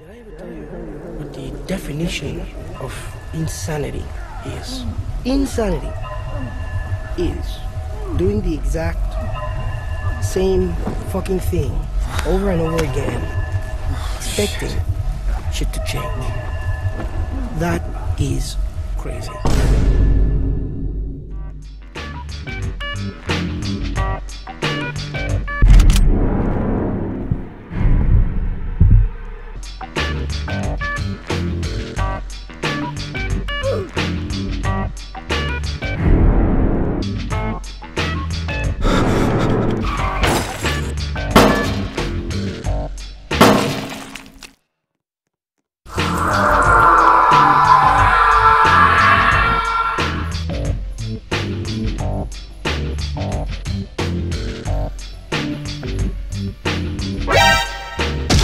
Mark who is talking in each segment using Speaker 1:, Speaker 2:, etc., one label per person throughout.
Speaker 1: Did I ever tell you what the definition of insanity is? Insanity is doing the exact same fucking thing over and over again, expecting shit to change. That is crazy.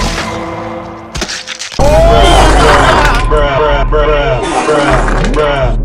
Speaker 2: Bruh.